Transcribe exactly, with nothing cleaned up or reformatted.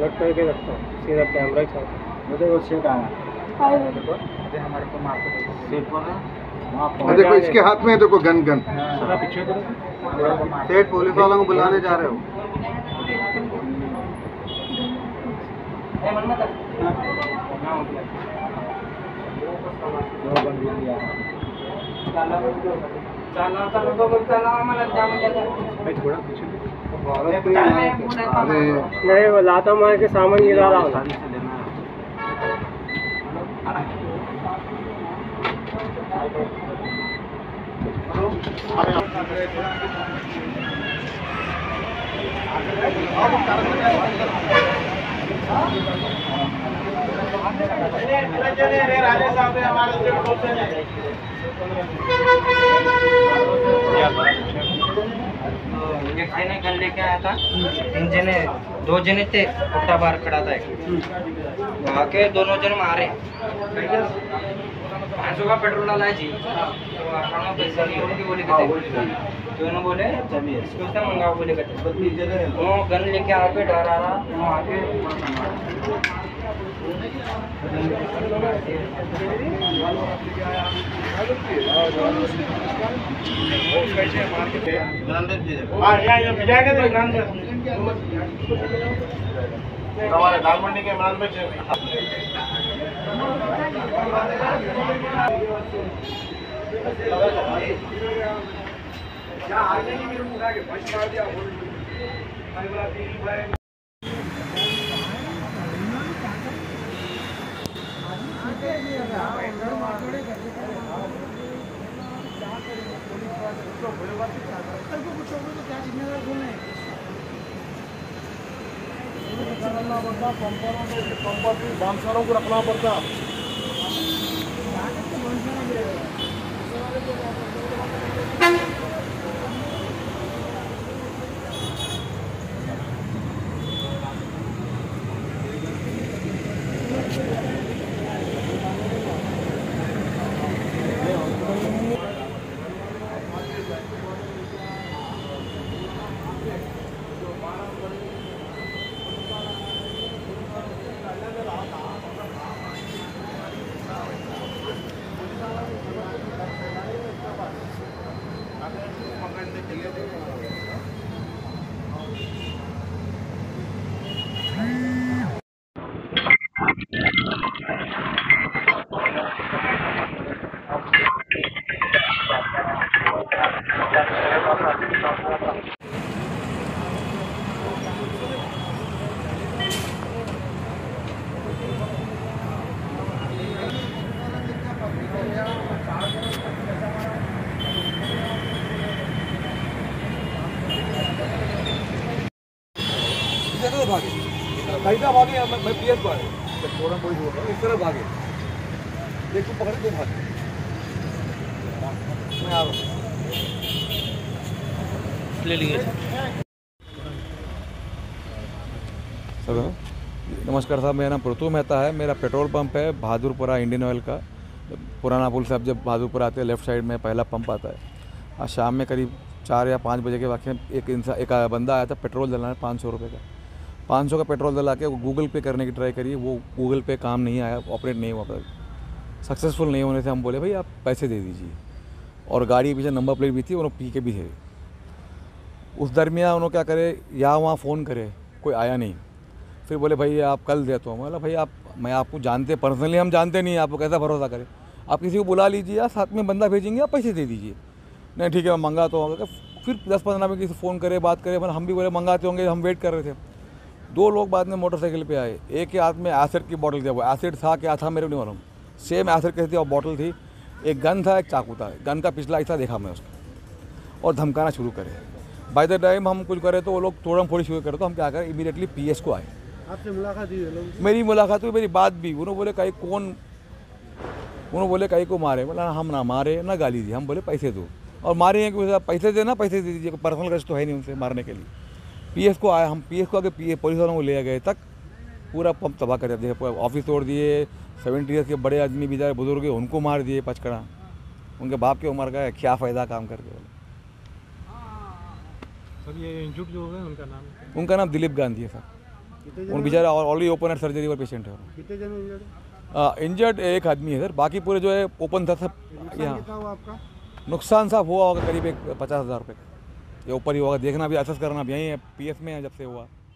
Cut करके रखता हूँ, सीधा कैमरा ही चाहता मुझे वो सेट आया हूँ। हमारे को मार सेट पर देखो इसके हाथ में देखो गन गन पीछे सेठ पुलिस वालों को बुलाने जा रहे हो। नहीं वो लाता मार के सामान गिरा रहा हूँ। एक जने गन लेके आया था, तीन जने दो जने थे, पुट्टा बाहर खड़ा था एक आके दोनों जने मारे। पाँच सौ का पेट्रोल डाला है जी, तो आपका पैसा नहीं होगी बोले कहते दोनों बोले इसको से मंगाओ बोले कहते वो गन लेके आके डरा रहा वो आके हमारे दाल मंडी के इमरान में पंपर भी बांसवालों को रखना पड़ता। भागे कैसा भागे मैं पीएस को आया थोड़ा कोई होगा इस तरह भागे देखो पकड़ के भागे मैं आ रहा हूँ ले लिए सर। नमस्कार साहब, मेरा नाम प्रतु मेहता है। मेरा पेट्रोल पंप है बहादुरपुरा इंडियन ऑयल का। पुराना पुल से आप जब बहादुरपुरा आते हैं लेफ़्ट साइड में पहला पंप आता है। आज शाम में करीब चार या पाँच बजे के वाक़े में एक इंसान एक बंदा आया था पेट्रोल डलाना पाँच सौ रुपये का पाँच सौ का पेट्रोल डला के वो गूगल पे करने की ट्राई करी। वो गूगल पे काम नहीं आया, ऑपरेट नहीं हुआ, सक्सेसफुल नहीं होने से हम बोले भाई आप पैसे दे दीजिए। और गाड़ी के पीछे नंबर प्लेट भी थी, उन्होंने पी के भी थे। उस दरमियान उन्होंने क्या करे, यहाँ वहाँ फ़ोन करे, कोई आया नहीं। फिर बोले भाई आप कल दे तो बोला भाई आप मैं आपको जानते पर्सनली हम जानते नहीं, आपको कैसा भरोसा करें। आप किसी को बुला लीजिए या साथ में बंदा भेजेंगे, आप पैसे दे दीजिए। नहीं ठीक है मैं मंगा तो होगा। फिर दस पंद्रह मिनट किसी फ़ोन करे, बात करे, मतलब हम भी बोले मंगाते होंगे, हम वेट कर रहे थे। दो लोग बाद में मोटरसाइकिल पे आए, एक के हाथ में एसिड की बोतल थी। वो एसिड था क्या था मेरे को नहीं मालूम, सेम एसिड कैसी थी और बॉटल थी। एक गन था, एक चाकू था। गन का पिछला हिस्सा देखा मैं उसका, और धमकाना शुरू करे। बाय द टाइम हम कुछ करे तो वो लोग तोड़म फोड़ी शुरू करे, तो हम क्या करें इमीडिएटली पीएस को आए। आपसे मुलाकात हुई? मेरी मुलाकात हुई, मेरी बात भी। उन्होंने बोले कहीं कौन उन्होंने बोले कहीं को मारे। बोला हम ना मारे ना गाली दी, हम बोले पैसे दो। और मारे हैं कि पैसे देना, पैसे दे दीजिए, पर्सनल रश तो है नहीं उनसे मारने के लिए। पीएस को आया, हम पीएस को आगे पी पुलिस वालों को ले गए, तक पूरा पंप तबाह कर दिया। ऑफिस तोड़ दिए। सेवेंटी ईयर्स के बड़े आदमी बेचारे बुजुर्ग है, उनको मार दिए पचकड़ा। उनके बाप की उम्र का है, क्या फ़ायदा काम करके। सर ये इंजुर्ड जो हो गए उनका नाम? उनका नाम दिलीप गांधी है सर। उन बेचारा ऑलरेडी ओपन हार्ट सर्जरी पर पेशेंट है। कितने जन इंजर्ड इंजर्ड एक आदमी है सर, बाकी पूरे जो है ओपन था सब। यहाँ कितना हुआ आपका? नुकसान साहब हुआ होगा करीब एक पचास हज़ार रुपये का, ये ऊपर ही होगा, देखना भी असेस करना भी यहीं है, पीएस में है जब से हुआ।